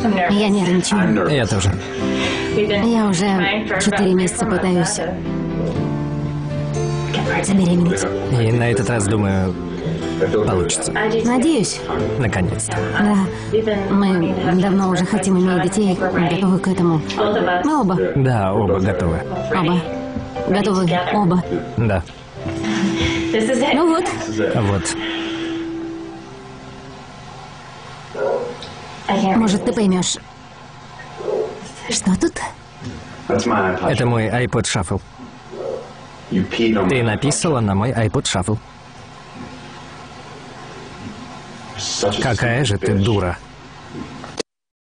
Я нервничаю. Я тоже. Я уже 4 месяца пытаюсь забеременеть. И на этот раз, думаю, получится. Надеюсь. Наконец-то. Да. Мы давно уже хотим иметь детей, готовы к этому. Мы оба. Да, оба готовы. Оба. Готовы оба. Да. Ну вот. Вот. Может, ты поймешь. Что тут? Это мой iPod Shuffle. Ты написала на мой iPod Shuffle. Какая же ты дура.